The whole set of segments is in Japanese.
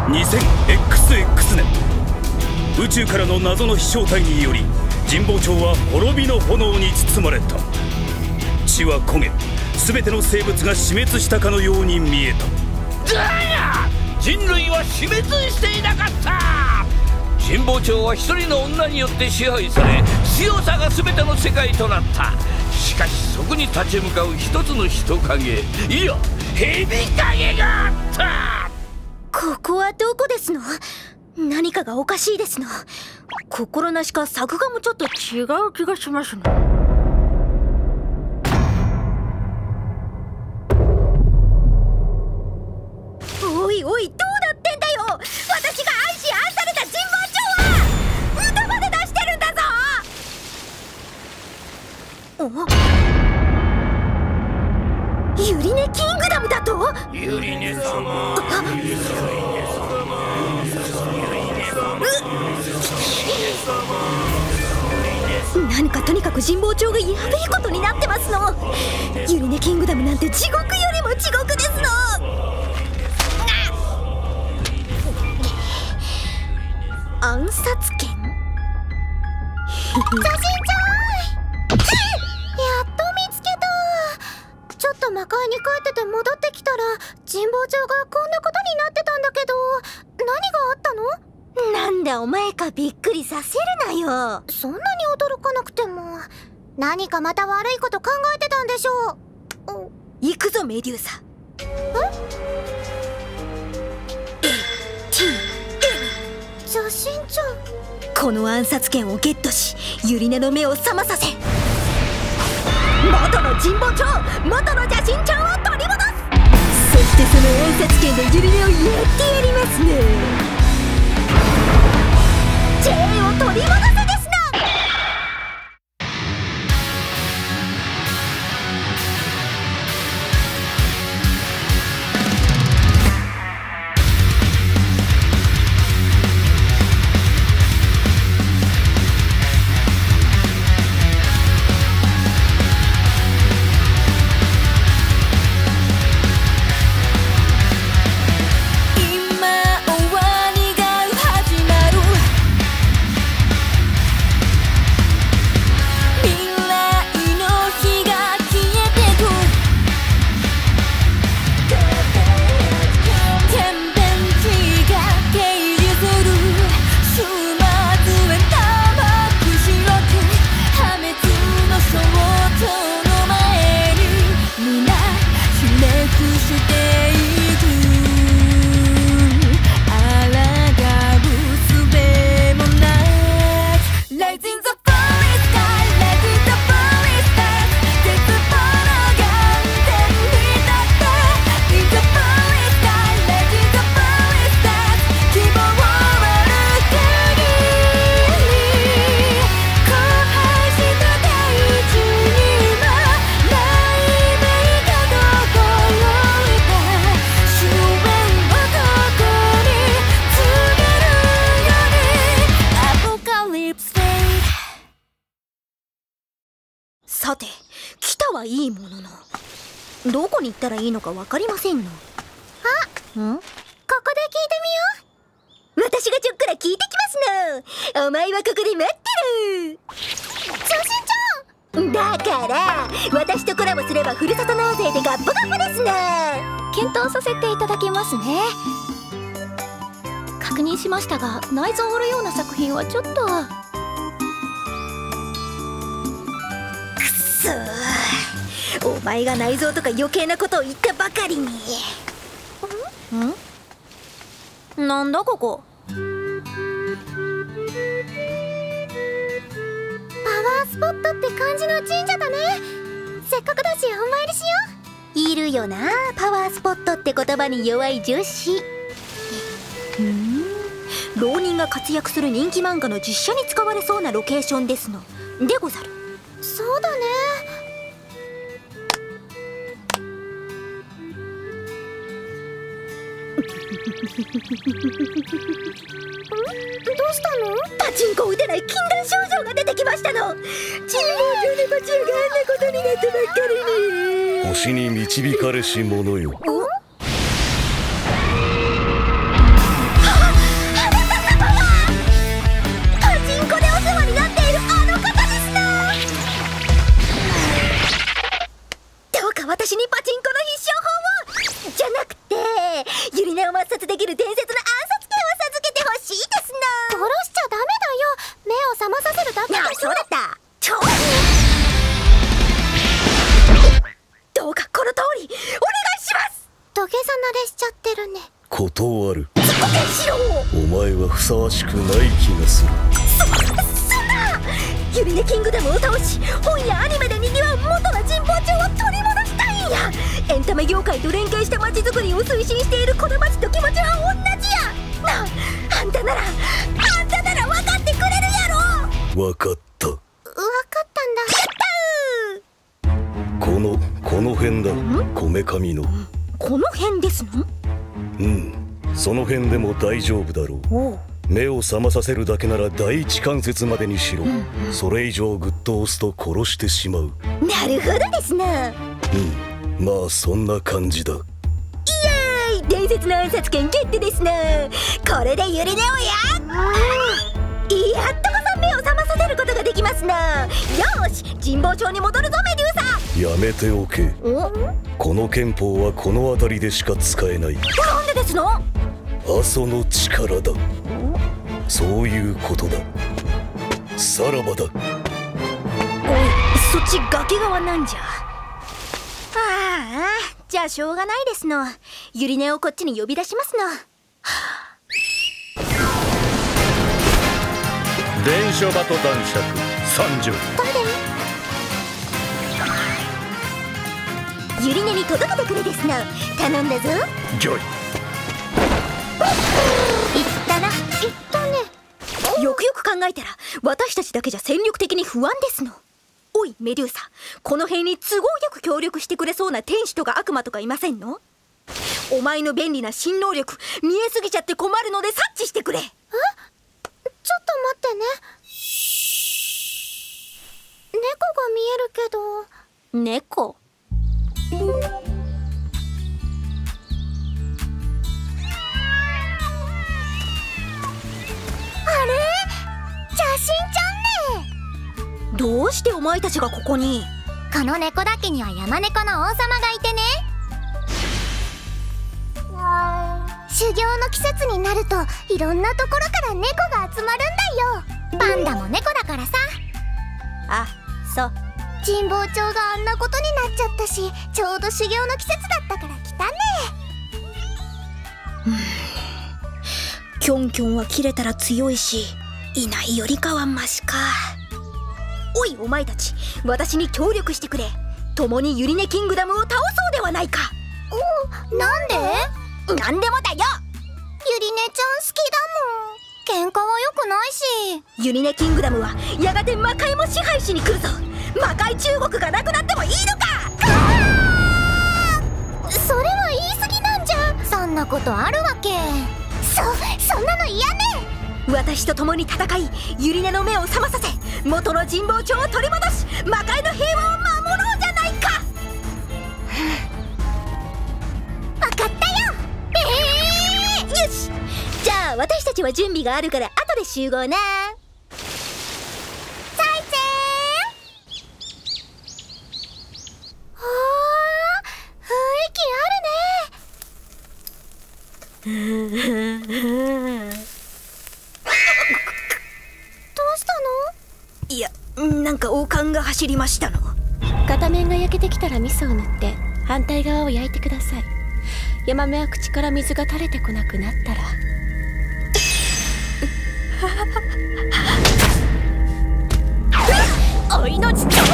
2000XX 年、宇宙からの謎の飛翔体により神保町は滅びの炎に包まれた。地は焦げ、全ての生物が死滅したかのように見えた。 だが人類は死滅していなかった。神保町は一人の女によって支配され、強さが全ての世界となった。しかしそこに立ち向かう一つの人影、いや蛇影があった。 ここはどこですの？何かがおかしいですの。心なしか作画もちょっと違う気がしますの。おいおい、どうなってんだよ。私が愛し愛された神保町は歌まで出してるんだぞ。ユリネキングダムだと？ ユリネ様、 何かとにかく神保町がやべえことになってますの。ユリネキングダムなんて地獄よりも地獄ですの。暗殺権？写真ちゃん、やっと見つけた。ちょっと魔界に帰ってて戻ってきたら神保町がこんなことになってたんだけど、何があったの？なんだお前か、びっくりさせるなよ。そんなに驚かなくても。何かまた悪いこと考えてたんでしょう。行くぞメデューサ。写真ちゃん、この暗殺権をゲットしユリネの目を覚まさせ、元の神保町、元の写真ちゃんを取り戻す。そしてその暗殺権でユリネをやってやりますね。J を取り戻せですな。さて、来たはいいものの、どこに行ったらいいのか分かりませんの。ここで聞いてみよう。私がちょっくら聞いてきますの。お前はここで待ってる。写真ちゃんだから私とコラボすればふるさと納税でガッポガッポですな。検討させていただきますね。確認しましたが、内臓を売るような作品はちょっと。お前が内臓とか余計なことを言ったばかりに。なんだここ。パワースポットって感じの神社だね。せっかくだしお参りしよう。いるよな、パワースポットって言葉に弱い女子。浪人が活躍する人気漫画の実写に使われそうなロケーションですのでござる。そうだね。どうしたの？パチンコを打てない禁断症状が出てきましたの。神保町でパチンがあんなことになってばっかりに。 星に導かれし者よ。 私にパチンコの必勝法をじゃなくて、ユリネを抹殺できる伝説の暗殺剣を授けてほしいですな。殺しちゃダメだよ。目を覚まさせるだけだよ。そうだった。どうかこの通りお願いします。土下座慣れしちゃってるね。 断る。 自己停止を。 お前はふさわしくない気がする。 そんなユリネキングダムを倒し、本やアニメでにぎわう元の神保町を取り戻したいんや。エンタメ業界と連携した街づくりを推進しているこの街と気持ちは同じやな。あんたなら分かってくれるやろ。 分かった。 分かったんだ。やったー。この辺だ。こめかみの。 この辺ですの？ その辺でも大丈夫だろう。目を覚まさせるだけなら第一関節までにしろ。それ以上グッと押すと殺してしまう。 なるほどですな。 まあそんな感じだ。イエーイ、伝説の暗殺剣ゲットですな。これでユリネをやっとこそ目を覚まさせることができますな。よし、神保町に戻るぞメデューサ。 やめておけ。この憲法はこの辺りでしか使えない。 なんでですの？ 阿蘇の力だ。そういうことだ。さらばだ。 おい、そっち崖側なんじゃ。じゃあしょうがないですの。ユリネをこっちに呼び出しますの。 電書バト男爵参上。 ユリネに届けてくれですな。頼んだぞ。 ジョイ。 言ったね。よくよく考えたら私たちだけじゃ戦力的に不安ですの。おいメデューサ、この辺に都合よく協力してくれそうな天使とか悪魔とかいませんの？お前の便利な新能力見えすぎちゃって困るので察知してくれ。ちょっと待ってね。猫が見えるけど。猫？あれ？邪神ちゃんね。どうしてお前たちがここに？この猫だけには山猫の王様がいてね。修行の季節になるといろんなところから猫が集まるんだよ。パンダも猫だからさ。あ、そう。神保町があんなことになっちゃったし、ちょうど修行の季節だったから来たね。キョンキョンは切れたら強いし、いないよりかはマシか。おいお前たち、私に協力してくれ。共にユリネキングダムを倒そうではないか。なんで？なんでもだよ。ユリネちゃん好きだもん。喧嘩は良くないし。ユリネキングダムはやがて魔界も支配しに来るぞ。魔界中国がなくなってもいいのか。それは言い過ぎなんじゃ。そんなことあるわけ。そんなの嫌ね。私と共に戦い、ユリネの目を覚まさせ、元の神保町を取り戻し、魔界の平和を守ろうじゃないか。分かったよ。よし、じゃあ私たちは準備があるから後で集合な。どうしたの？いや、なんか王冠が走りましたの。 片面が焼けてきたら味噌を塗って反対側を焼いてください。ヤマメは口から水が垂れてこなくなったらお命ちょうだい。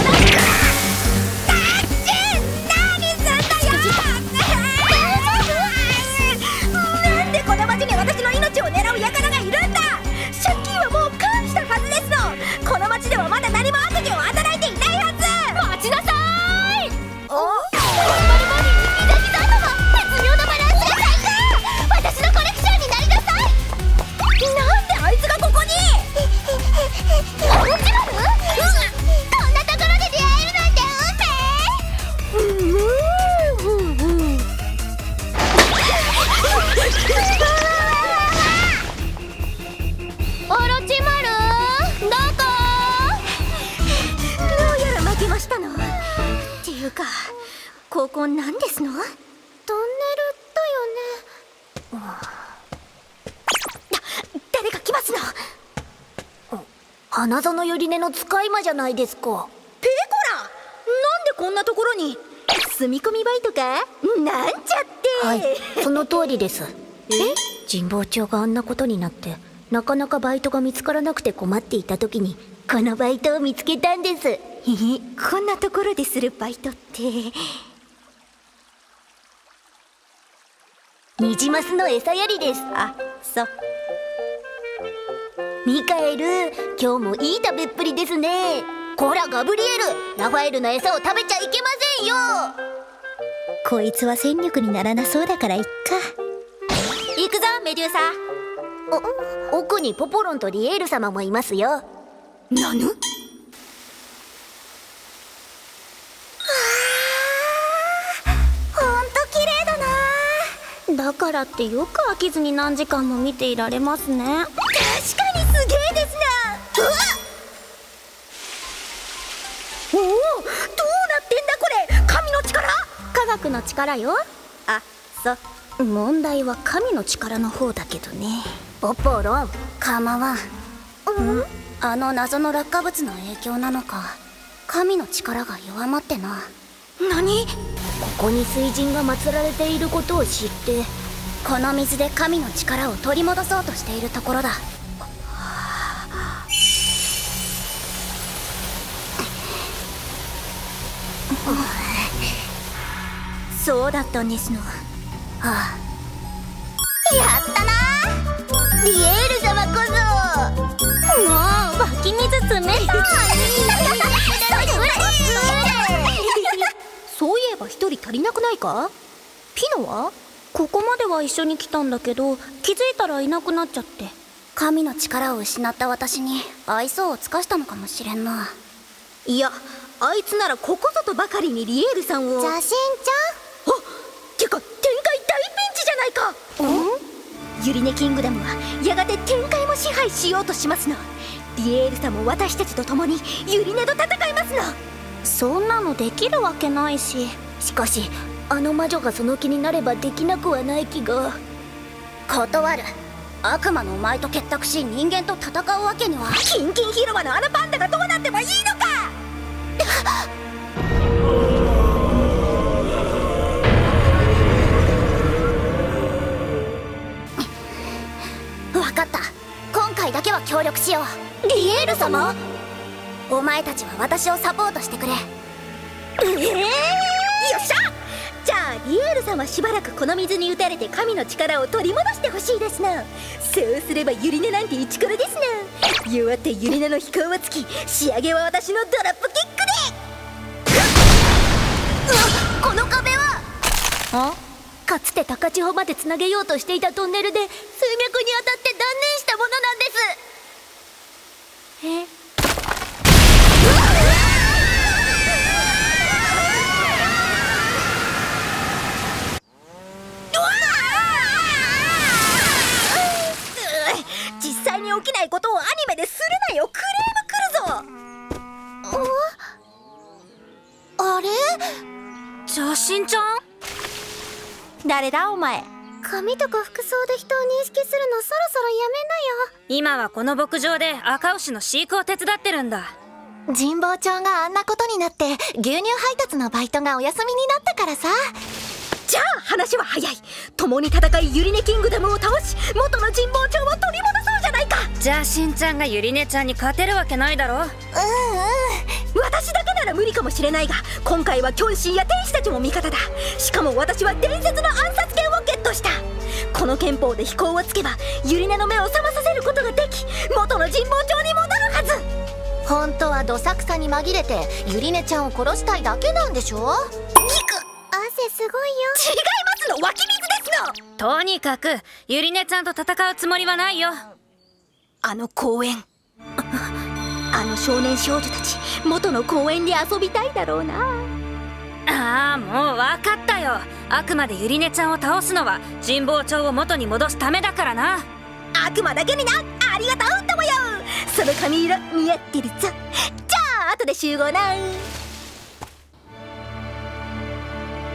この町に私の命を狙う輩がいるんだ。借金はもう返したはずですの。この町ではまだ何も悪事を働いていないはず。待ちなさーい。ギザギザ頭、絶妙なバランスが最高。私のコレクションになりなさい。なんであいつがここに？もちろん。こんなところで出会えるここなんですの？トンネルだよね。誰か来ますの？花園よりねの使い魔じゃないですか。ペコラ、なんでこんなところに？住み込みバイトか？なんちゃって。はい、その通りです。神保町があんなことになってなかなかバイトが見つからなくて困っていた時にこのバイトを見つけたんです。こんなところでするバイトってニジマスの餌やりです。あ、そう。ミカエル、今日もいい食べっぷりですね。こらガブリエル、ラファエルの餌を食べちゃいけませんよ。こいつは戦力にならなそうだからいっか。行くぞメデューサ。奥にポポロンとリエール様もいますよ。なぬ？だからってよく飽きずに何時間も見ていられますね。確かにすげえですな。おお、どうなってんだこれ。神の力？科学の力よ。あ、そう。問題は神の力の方だけどね。ポポロン、構わん。あの謎の落下物の影響なのか、神の力が弱まってな。何？ここに水神が祀られていることを知ってこの水で神の力を取り戻そうとしているところだ。そうだったんですの。やったなリエール様こそ。もう湧き水冷たい。そういえば一人足りなくないか？ピノは？ここまでは一緒に来たんだけど気づいたらいなくなっちゃって。神の力を失った私に愛想を尽かしたのかもしれんな。いや、あいつならここぞとばかりにリエールさんを。邪神ちゃん。あ、てか天界大ピンチじゃないか。ユリネキングダムはやがて天界も支配しようとしますの。リエールさんも私たちと共にユリネと戦いますの。そんなのできるわけないし。しかしあの魔女がその気になればできなくはない気が。断る。悪魔のお前と結託し人間と戦うわけには。キンキン広場のあのパンダがどうなってもいいのか。分かった。今回だけは協力しよう。リエール様？お前たちは私をサポートしてくれ。よっしゃ。じゃあリエール様しばらくこの水に打たれて神の力を取り戻してほしいですな。そうすればユリネなんてイチコロですな。弱ってユリネの飛行はつき、仕上げは私のドロップキックで。この壁はかつて高千穂までつなげようとしていたトンネルで水脈に当たって断念したものなんです。実際に起きないことをアニメでするなよ。クレーム来るぞ。あれ？邪神ちゃん？誰だお前。髪とか服装で人を認識するのそろそろやめなよ。 今はこの牧場で赤牛の飼育を手伝ってるんだ。 神保町があんなことになって牛乳配達のバイトがお休みになったからさ。じゃあ話は早い。共に戦いユリネキングダムを倒し元の神保町を取り戻そうじゃないか。 じゃあしんちゃんがユリネちゃんに勝てるわけないだろ。 私だけなら無理かもしれないが今回はキョンシーや天使たちも味方だ。しかも私は伝説の暗殺剣をゲットした。この憲法で飛行をつけばユリネの目を覚まさせることができ元の神保町に戻るはず。本当はどさくさに紛れてユリネちゃんを殺したいだけなんでしょ。ギク、汗すごいよ。違いますの、湧き水ですの。 とにかくユリネちゃんと戦うつもりはないよ。 あの公園、あの少年少女たち元の公園で遊びたいだろうな。 ああ、もう分かったよ。あくまでユリネちゃんを倒すのは神保町を元に戻すためだからな。 悪魔だけにな。ありがとうともよ。その髪色似合ってるぞ。じゃあ後で集合な。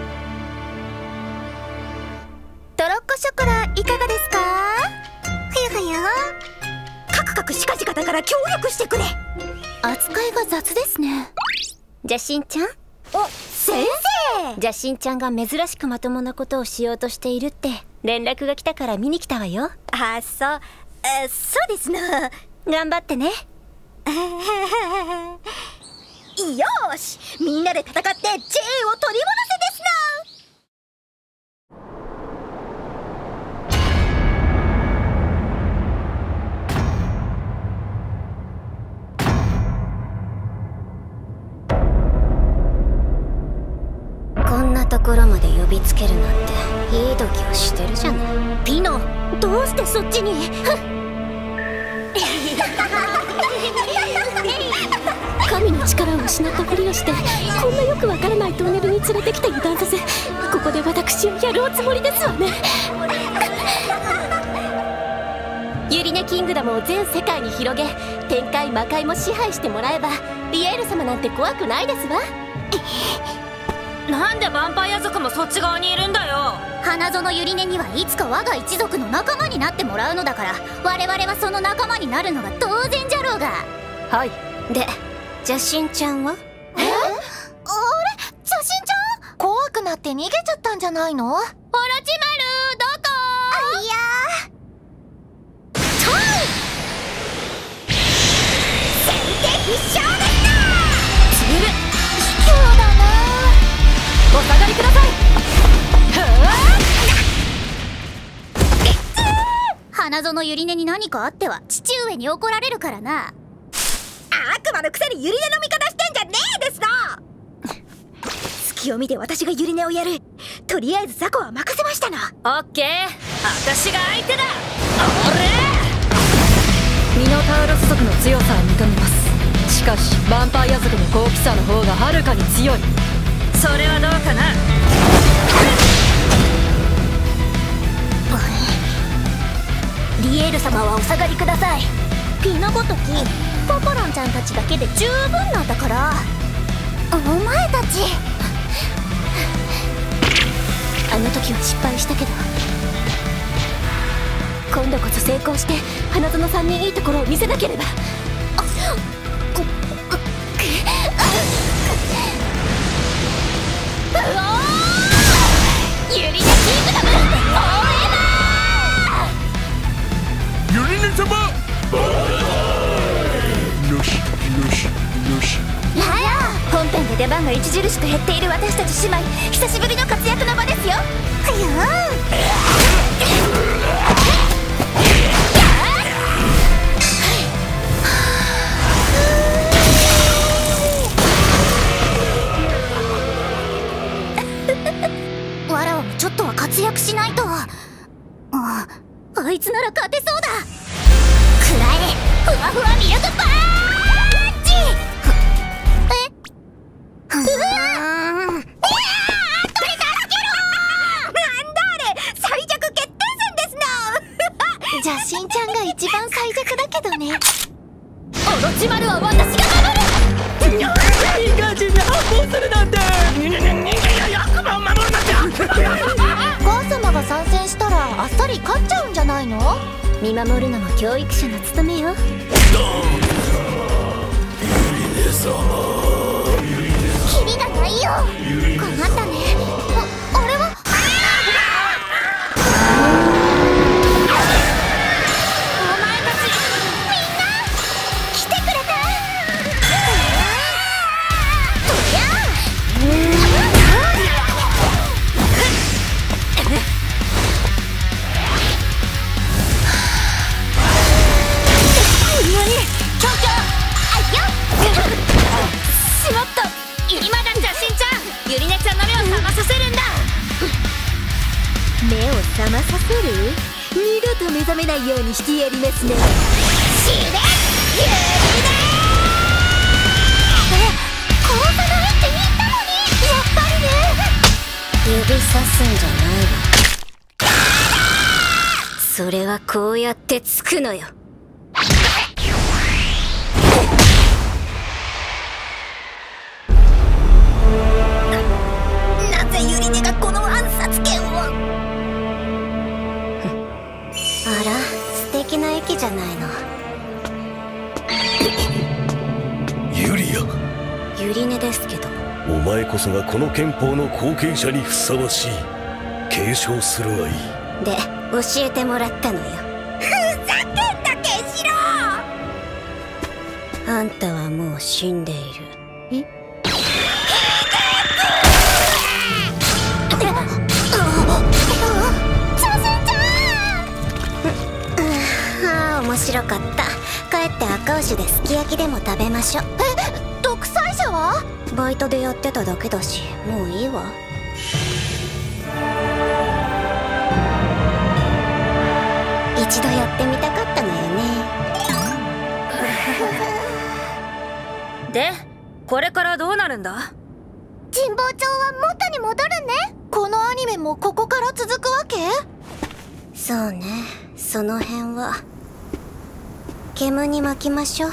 から協力してくれ。扱いが雑ですね。 じゃしんちゃん。 お、先生。 じゃしんちゃんが珍しくまともなことをしようとしているって連絡が来たから見に来たわよ。 あ、そうですな。 頑張ってね。 よーし、みんなで戦って J を取り戻せですな。 こんなところまで呼びつけるなんていい度胸してるじゃない。 ピノ、どうしてそっちに。 神の力を失ったふりをしてこんなよくわからないトンネルに連れてきて油断させ、ここで私をやるおつもりですわね。ユリネキングダムを全世界に広げ、天界魔界も支配してもらえばリエール様なんて怖くないですわ。 なんでヴァンパイア族もそっち側にいるんだよ。 花園ゆりねにはいつか我が一族の仲間になってもらうのだから、我々はその仲間になるのが当然じゃろうが。 はい。で、邪神ちゃんは？ あれ？邪神ちゃん？怖くなって逃げちゃったんじゃないの？オロチマル、どこ？いやー。先手必勝だった。 つぶる。 卑怯だな。 お下がりください。 花園ゆりねに何かあっては父上に怒られるからな。悪魔のくせにゆりねの味方してんじゃねえですな。隙を見て私がゆりねをやる。とりあえず雑魚は任せましたな。 オッケー、私が相手だ。 ミノタウロス族の強さは認めます。しかしヴァンパイア族の高貴さの方がはるかに強い。 それはどうかな。 リエール様はお下がりください。ピノごときポポロンちゃんたちだけで十分なんだから。お前たち、 あの時は失敗したけど今度こそ成功して花園さんにいいところを見せなければ。 ユリネキングダムユリネ様。よしよしよし。 本編で出番が著しく減っている私たち姉妹、久しぶりの活躍の場ですよ。わらわもちょっとは活躍しないと。あいつなら勝てそうだ。くらえ、ふわふわミルクパンチ。うわー、これ助けろー。なんだあれ、最弱決定戦ですな。邪神ちゃんが一番最弱だけどね。オロチマルは私が守る。 いい感じに発砲するなんて。 悪魔を守るなんて。 母様が参戦したらあっさり勝っちゃうんじゃないの？ 見守るのも教育者の務めよ。 キリがないよ。困ったね。あれはお前たちみんな来てくれた。とりゃしまった。 今だ邪神ちゃん、ゆりねちゃんの目を覚まさせるんだ。 目を覚まさせる？二度と目覚めないようにしてやりますね。死ねゆりね。殺さないって言ったのに。やっぱりね。 指さすんじゃないわ。それはこうやってつくのよ。 なぜゆりねがこの暗殺権を。 あら、素敵な駅じゃないの。 前こそがこの憲法の後継者にふさわしい。継承するがいい。 で教えてもらったのよ。ふざけんなケンシロウ。あんたはもう死んでいる。面白かった。帰って赤牛ですき焼きでも食べましょう。独裁者はバイトでやってただけだし、もういいわ。一度やってみたかったのよね。でこれからどうなるんだ。 神保町は元に戻るね。このアニメもここから続くわけ？そうね、その辺は煙に巻きましょう。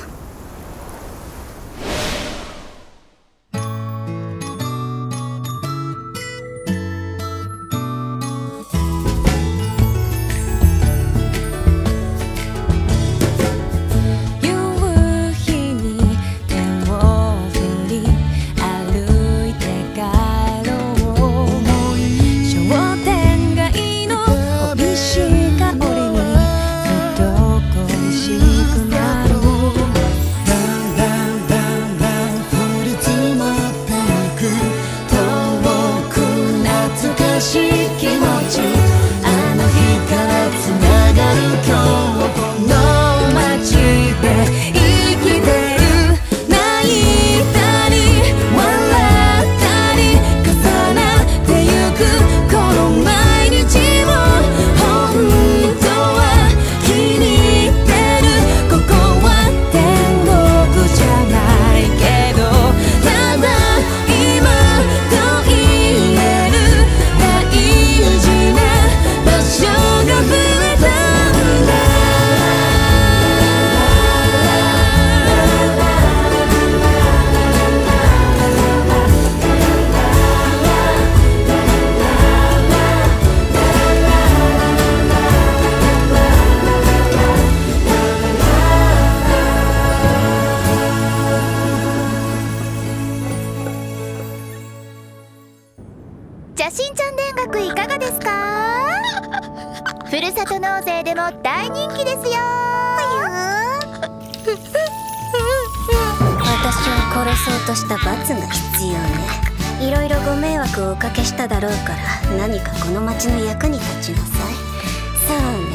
写真ちゃん田楽いかがですか？ふるさと納税でも大人気ですよ。私を殺そうとした罰が必要ね。いろいろご迷惑をおかけしただろうから、何かこの町の役に立ちなさい。そうね。